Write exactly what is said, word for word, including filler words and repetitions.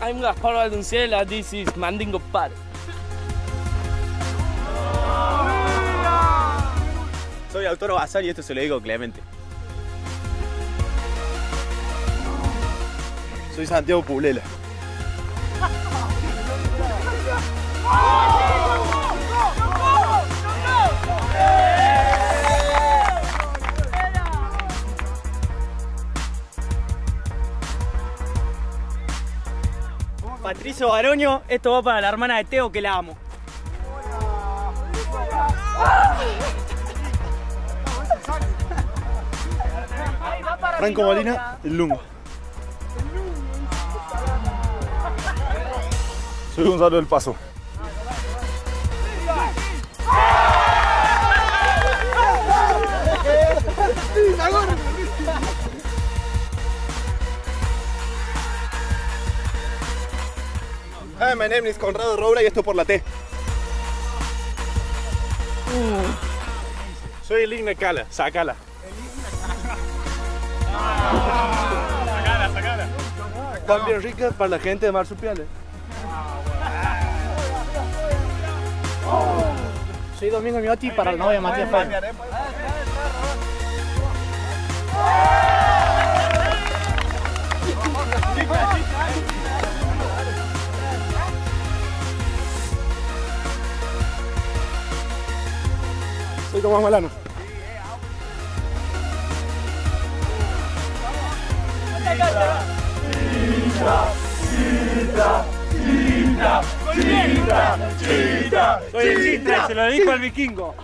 I'm Gaspar Valdoncella, this is Mandingo Party. Soy Autor Basal y esto se lo digo Clemente. Soy Santiago Pulela. Patricio Baroño, esto va para la hermana de Teo que la amo. Franco Molina, el Lungo. Soy Gonzalo del Paso. Hi, my name is Conrado Roura y esto por la T. Soy el Igne Cala, sacala. Sacala, sacala. Pan bien rica para la gente de Marsupiales. Soy Domingo Miotti para el novio de Matías Pérez. Soy Tomás Malano. Soy el Chistre, se lo dijo el vikingo.